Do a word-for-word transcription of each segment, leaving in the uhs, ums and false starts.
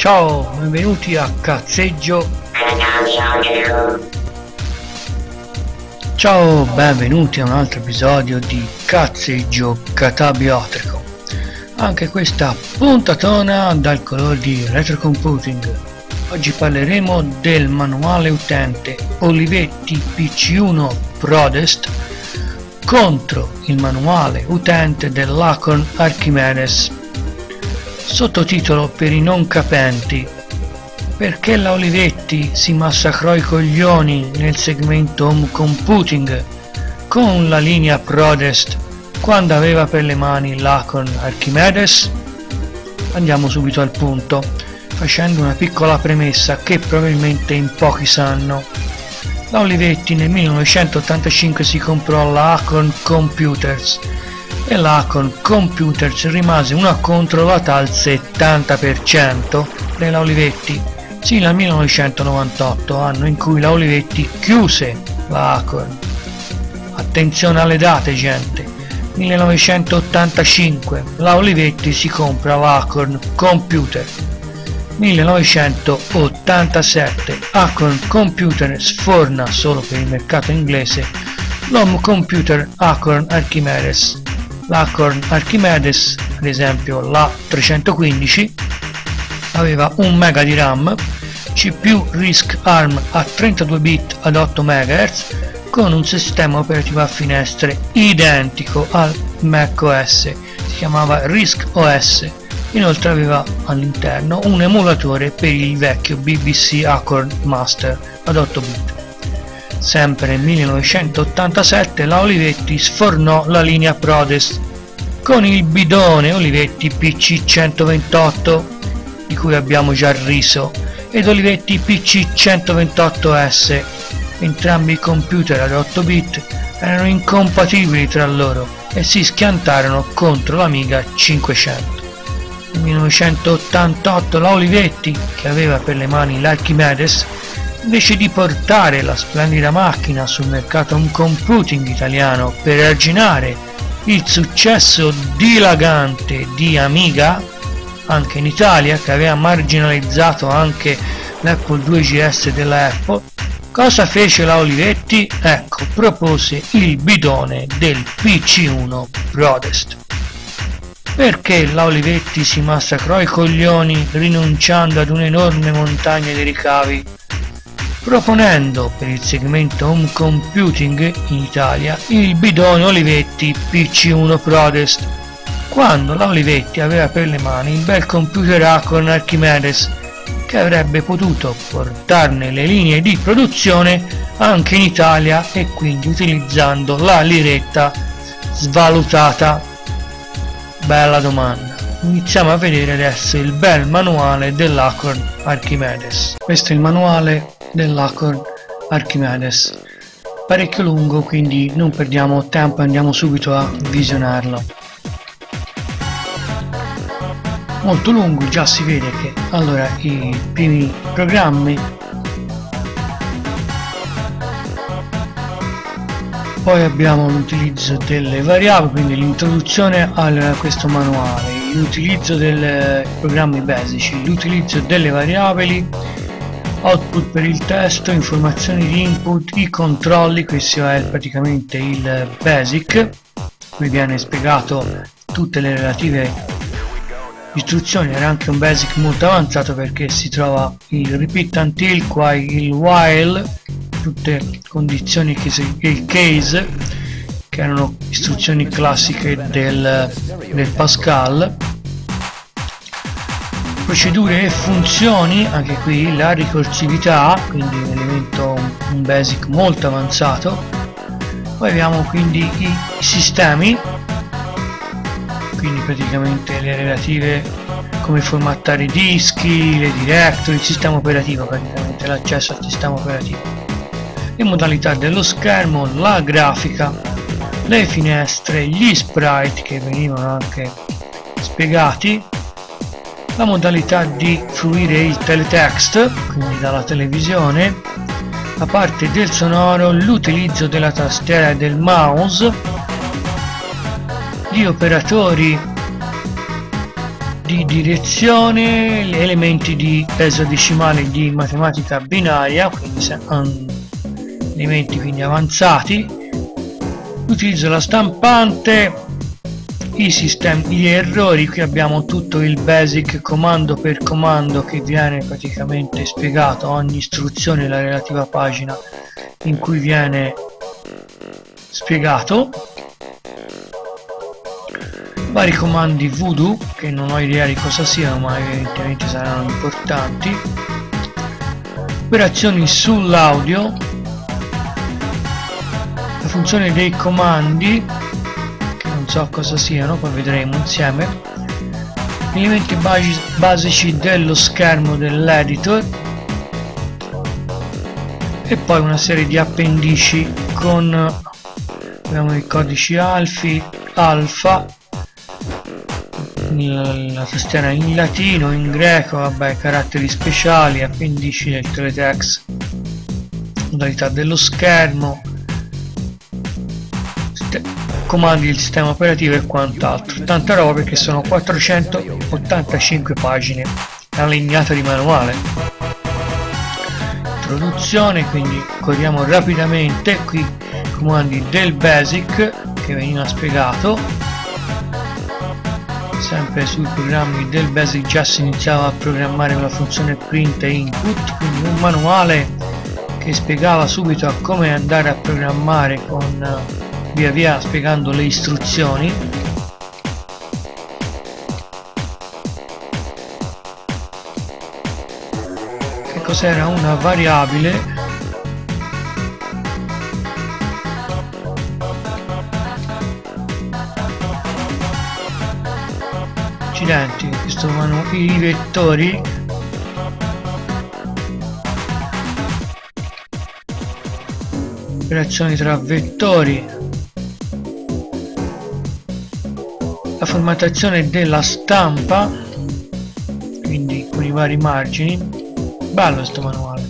Ciao, benvenuti a Cazzeggio. Ciao, benvenuti a un altro episodio di Cazzeggio Catabiotico. Anche questa puntatona dal colore di Retrocomputing. Oggi parleremo del manuale utente Olivetti P C uno Prodest contro il manuale utente dell'Acorn Archimedes. Sottotitolo per i non capenti: perché la Olivetti si massacrò i coglioni nel segmento home computing con la linea Prodest quando aveva per le mani l'Acorn Archimedes? Andiamo subito al punto, facendo una piccola premessa che probabilmente in pochi sanno. La Olivetti nel millenovecentottantacinque si comprò la Acorn Computers e la Acorn Computers rimase una controllata al settanta per cento della Olivetti sino al millenovecentonovantotto, anno in cui la Olivetti chiuse la Acorn. Attenzione alle date, gente. millenovecentottantacinque la Olivetti si compra l'Acorn Computer. millenovecentottantasette Acorn Computer sforna solo per il mercato inglese l'home computer Acorn Archimedes. L'Acorn Archimedes, ad esempio la trecentoquindici, aveva un mega di RAM, C P U RISC ARM a trentadue bit ad otto megahertz con un sistema operativo a finestre identico al macOS, si chiamava RISC O S. Inoltre aveva all'interno un emulatore per il vecchio B B C Acorn Master ad otto bit. Sempre nel millenovecentottantasette la Olivetti sfornò la linea Prodest con il bidone Olivetti P C centoventotto, di cui abbiamo già riso, ed Olivetti P C centoventotto S. Entrambi i computer ad otto bit erano incompatibili tra loro e si schiantarono contro l'Amiga cinquecento. Nel millenovecentottantotto la Olivetti, che aveva per le mani l'Archimedes, invece di portare la splendida macchina sul mercato home computing italiano per arginare il successo dilagante di Amiga anche in Italia, che aveva marginalizzato anche l'Apple due G S della Apple, cosa fece la Olivetti? Ecco, propose il bidone del P C uno Prodest. Perché la Olivetti si massacrò i coglioni rinunciando ad un'enorme montagna di ricavi, proponendo per il segmento home computing in Italia il bidone Olivetti P C uno Prodest, quando la Olivetti aveva per le mani il bel computer Acorn Archimedes, che avrebbe potuto portarne le linee di produzione anche in Italia, e quindi utilizzando la liretta svalutata. Bella domanda. Iniziamo a vedere adesso il bel manuale dell'Acorn Archimedes. Questo è il manuale dell'Acorn Archimedes, parecchio lungo, quindi non perdiamo tempo, andiamo subito a visionarlo. Molto lungo, già si vede che allora i primi programmi, poi abbiamo l'utilizzo delle variabili, quindi l'introduzione a questo manuale, l'utilizzo dei programmi basici, l'utilizzo delle variabili, output per il testo, informazioni di input, i controlli. Questo è praticamente il basic, qui viene spiegato tutte le relative istruzioni. Era anche un basic molto avanzato perché si trova il repeat until, qua il while, tutte condizioni che si, il case, che erano istruzioni classiche del, del Pascal, procedure e funzioni, anche qui la ricorsività, quindi un elemento, un basic molto avanzato. Poi abbiamo quindi i sistemi, quindi praticamente le relative, come formattare i dischi, le directory, il sistema operativo, praticamente l'accesso al sistema operativo, le modalità dello schermo, la grafica, le finestre, gli sprite che venivano anche spiegati, la modalità di fruire il teletext, quindi dalla televisione, la parte del sonoro, l'utilizzo della tastiera e del mouse, gli operatori di direzione, gli elementi di esadecimale di matematica binaria, quindi um, elementi quindi avanzati, l'utilizzo della stampante, i sistemi, gli errori. Qui abbiamo tutto il basic comando per comando che viene praticamente spiegato, ogni istruzione e la relativa pagina in cui viene spiegato. Vari comandi voodoo che non ho idea di cosa siano, ma evidentemente saranno importanti. Operazioni sull'audio, la funzione dei comandi che non so cosa siano, poi vedremo insieme. Gli elementi basici dello schermo dell'editor e poi una serie di appendici con abbiamo i codici alfi, alfa, la tastiera in latino, in greco, vabbè, caratteri speciali, appendici del teletext, modalità dello schermo, comandi del sistema operativo e quant'altro. Tanta roba perché sono quattrocentottantacinque pagine allineate di manuale. Introduzione, quindi corriamo rapidamente. Qui comandi del basic che veniva spiegato. Sempre sui programmi del basic già si iniziava a programmare con la funzione print e input, quindi un manuale che spiegava subito a come andare a programmare con via via spiegando le istruzioni. Che cos'era una variabile? Accidenti, questo vanno i vettori. Operazioni tra vettori. La formattazione della stampa, quindi con i vari margini. Bello questo manuale.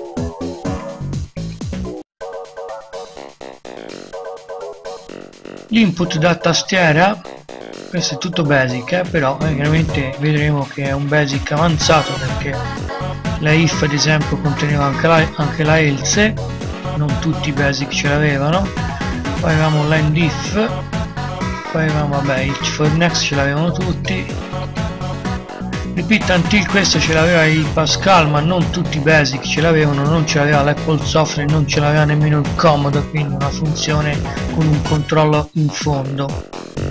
L'input da tastiera, questo è tutto basic, eh, però eh, chiaramente vedremo che è un basic avanzato perché la if ad esempio conteneva anche la, anche la else, non tutti i basic ce l'avevano. Poi avevamo l'end if, poi avevamo vabbè il for next ce l'avevano tutti, repeat until questo ce l'aveva il Pascal ma non tutti i basic ce l'avevano, non ce l'aveva l'Apple Software, non ce l'aveva nemmeno il Commodore, quindi una funzione con un controllo in fondo.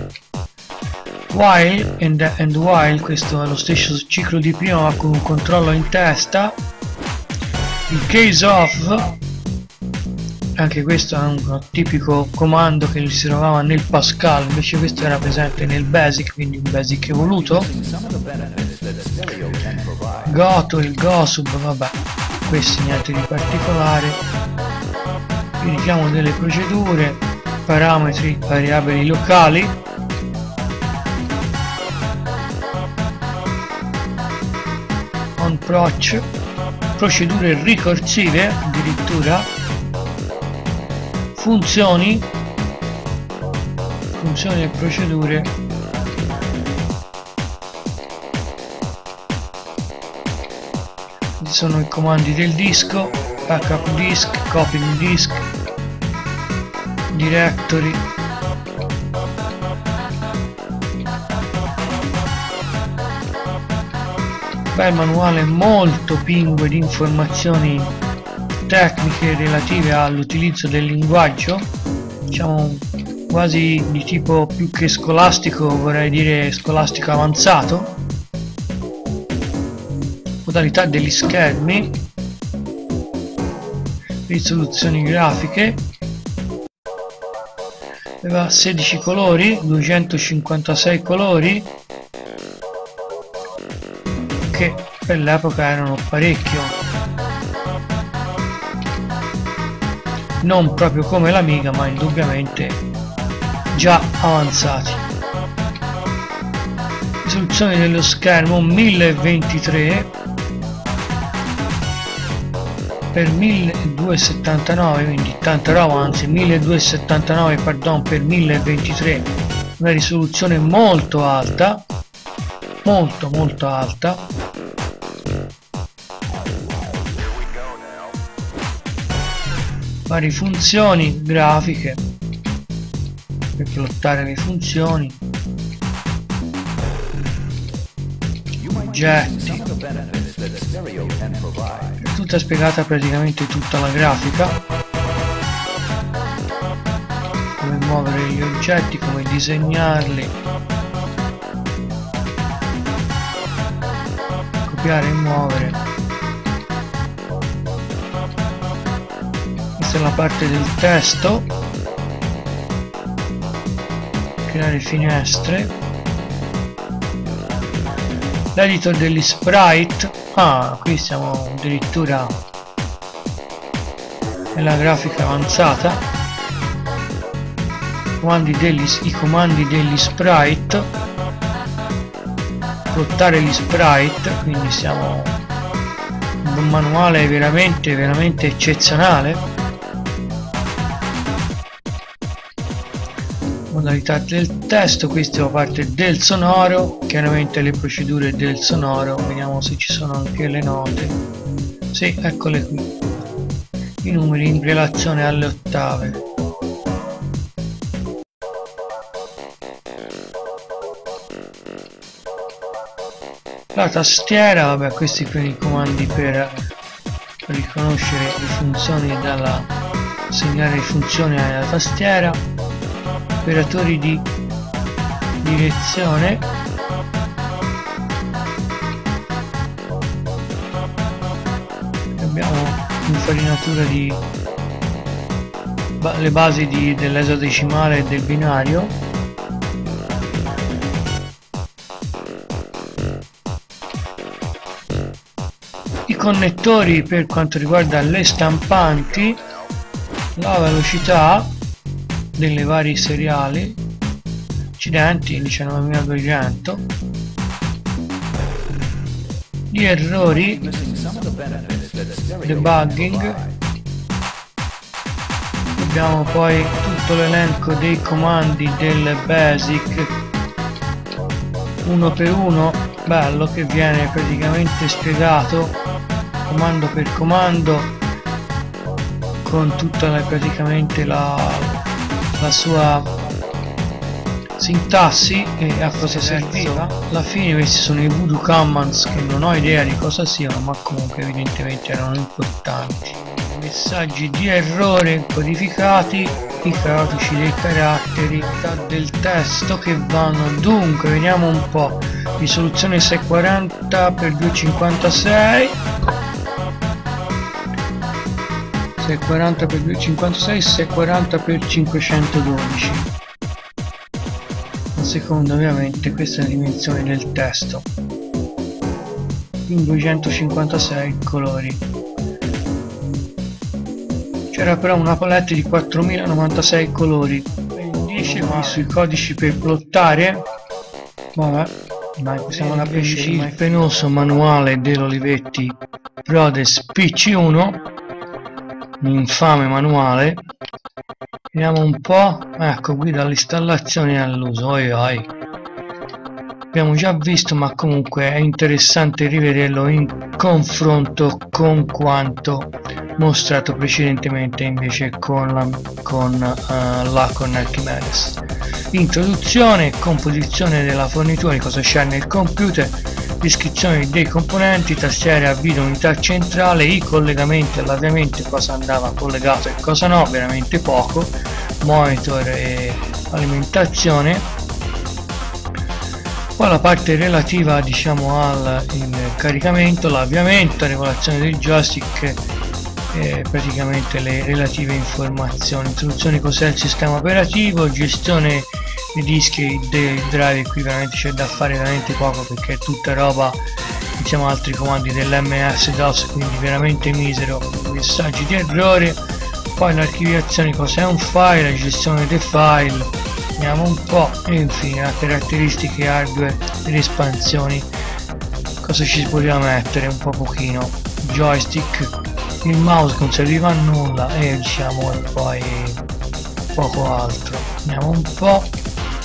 While and, and while, questo è lo stesso ciclo di prima ma con un controllo in testa. Il case of, anche questo è un tipico comando che si trovava nel Pascal, invece questo era presente nel basic, quindi un basic evoluto. Goto, il gosub, vabbè, questi niente di particolare. Il richiamo delle procedure, parametri, variabili locali. Approach, procedure ricorsive addirittura, funzioni, funzioni e procedure, ci sono i comandi del disco, backup disk, copying disk, directory. Bel manuale molto pingue di informazioni tecniche relative all'utilizzo del linguaggio, diciamo quasi di tipo più che scolastico, vorrei dire scolastico avanzato. Modalità degli schermi, risoluzioni grafiche, aveva sedici colori, duecentocinquantasei colori, che per l'epoca erano parecchio, non proprio come l'Amiga ma indubbiamente già avanzati. Risoluzione dello schermo mille ventitré per milleduecentosettantanove, quindi tanta roba, anzi milleduecentosettantanove pardon per mille ventitré, una risoluzione molto alta. molto molto alta. Varie funzioni grafiche per plottare le funzioni, oggetti, è tutta spiegata praticamente tutta la grafica, come muovere gli oggetti, come disegnarli, copiare e muovere. Questa è la parte del testo, creare finestre, l'editor degli sprite. Ah, qui siamo addirittura nella grafica avanzata. Comandi degli, i comandi degli sprite, plottare gli sprite, quindi siamo in un manuale veramente veramente eccezionale. Modalità del testo, questa è la parte del sonoro, chiaramente le procedure del sonoro, vediamo se ci sono anche le note. Sì, eccole qui, i numeri in relazione alle ottave. La tastiera, vabbè, questi sono i comandi per riconoscere le funzioni, dalla segnare le funzioni alla tastiera. Operatori di direzione, abbiamo infarinatura di ba le basi dell'esadecimale e del binario, i connettori per quanto riguarda le stampanti, la velocità delle varie seriali, accidenti diciannovemiladuecento, gli errori, debugging, abbiamo poi tutto l'elenco dei comandi del basic uno per uno, bello, che viene praticamente spiegato comando per comando con tutta la, praticamente la la sua sintassi e a cosa serviva. Alla fine questi sono i voodoo commands che non ho idea di cosa siano, ma comunque evidentemente erano importanti. Messaggi di errore codificati, i codici dei caratteri del testo che vanno, dunque vediamo un po', risoluzione seicentoquaranta per duecentocinquantasei, seicentoquaranta per duecentocinquantasei, seicentoquaranta per cinquecentododici. La seconda, ovviamente, questa è la dimensione del testo, in duecentocinquantasei colori. C'era però una palette di quattromilanovantasei colori. Dice qui sui codici per plottare, vabbè, dai, possiamo la pesce, il penoso manuale dell'Olivetti Prodes P C uno, un infame manuale. Vediamo un po', ecco qui dall'installazione all'uso, oi oi. Abbiamo già visto, ma comunque è interessante rivederlo in confronto con quanto mostrato precedentemente invece con la, con uh, l'Acorn Archimedes. Introduzione, composizione della fornitura, di cosa c'è nel computer, descrizione dei componenti, tastiera, video, unità centrale, i collegamenti, all'avviamento, cosa andava collegato e cosa no, veramente poco, monitor e alimentazione. Poi la parte relativa, diciamo, al il caricamento, l'avviamento, regolazione del joystick, e praticamente le relative informazioni. Introduzione, cos'è il sistema operativo, gestione dei dischi, dei drive. Qui veramente c'è da fare veramente poco perché è tutta roba, diciamo, altri comandi dell'M S DOS, quindi veramente misero. Messaggi di errore, poi l'archiviazione, cos'è un file, la gestione dei file, vediamo un po', e infine le caratteristiche hardware e le espansioni, cosa ci si poteva mettere, un po' pochino, joystick, il mouse non serviva a nulla e diciamo e poi poco altro. Vediamo un po',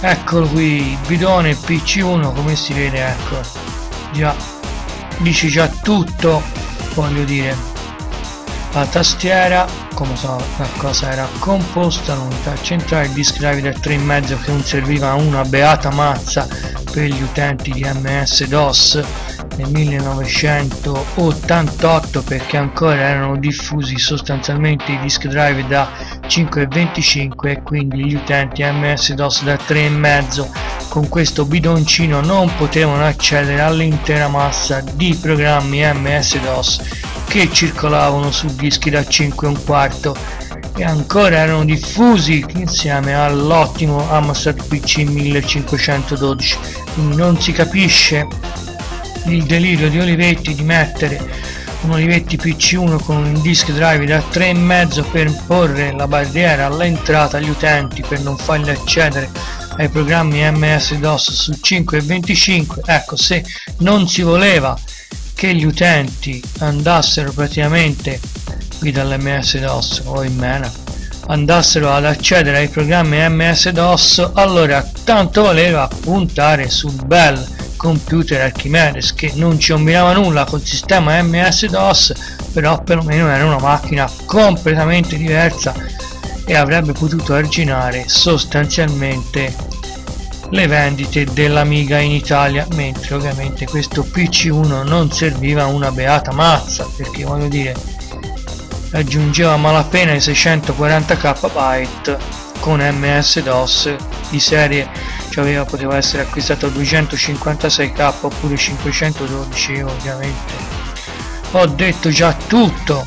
Eccolo qui, il bidone P C uno, come si vede, ecco, già dice già tutto, voglio dire. La tastiera, come so, la cosa era composta, l'unità centrale, il disc drive da tre e mezzo che non serviva a una beata mazza per gli utenti di M S DOS nel millenovecentottantotto, perché ancora erano diffusi sostanzialmente i disc drive da cinque e venticinque e quindi gli utenti M S DOS da tre e mezzo con questo bidoncino non potevano accedere all'intera massa di programmi M S DOS che circolavano su dischi da cinque e un quarto e ancora erano diffusi insieme all'ottimo Amstrad P C millecinquecentododici. Quindi non si capisce il delirio di Olivetti di mettere un Olivetti P C uno con un disk drive da tre e mezzo per porre la barriera all'entrata agli utenti per non farli accedere ai programmi M S DOS su cinque e venticinque. Ecco, se non si voleva che gli utenti andassero praticamente qui dall'M S DOS o in mena andassero ad accedere ai programmi M S DOS, allora tanto valeva puntare sul bel computer Archimedes che non ci combinava nulla col sistema M S DOS, però perlomeno era una macchina completamente diversa e avrebbe potuto arginare sostanzialmente le vendite dell'Amiga in Italia, mentre ovviamente questo P C uno non serviva una beata mazza, perché voglio dire raggiungeva a malapena i seicentoquaranta kilobyte con M S DOS di serie, cioè aveva, poteva essere acquistato a duecentocinquantasei K oppure cinquecentododici. Io ovviamente ho detto già tutto.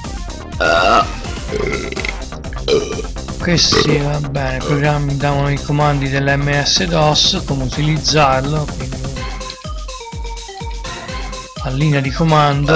Questi, va bene, i programmi davano i comandi dell'M S DOS, come utilizzarlo, quindi a linea di comando.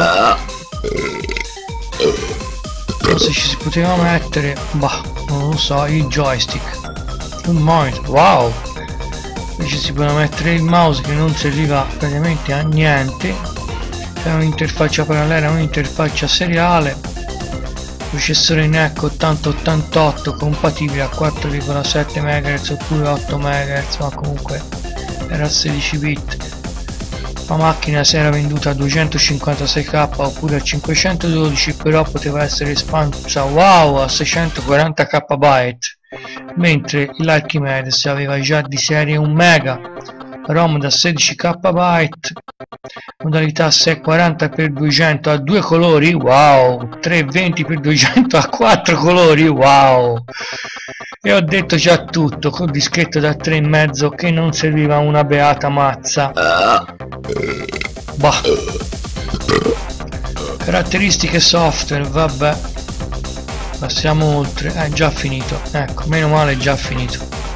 Cosa ci si poteva mettere? Bah, non lo so, il joystick, un monitor, wow! Invece si poteva mettere il mouse che non serviva praticamente a niente, c'era un'interfaccia parallela, un'interfaccia seriale, processore N E C ottanta ottantotto compatibile a quattro virgola sette megahertz oppure otto megahertz, ma comunque era a sedici bit. La macchina si era venduta a duecentocinquantasei K oppure a cinquecentododici, però poteva essere espansa, wow, a seicentoquaranta kilobyte, mentre l'Archimedes aveva già di serie un mega, ROM da sedici kilobyte, modalità seicentoquaranta per duecento a due colori, wow, trecentoventi per duecento a quattro colori, wow. E ho detto già tutto, col dischetto da tre e mezzo che non serviva una beata mazza. Bah. Caratteristiche software, vabbè, passiamo oltre. È già finito, ecco, meno male è già finito.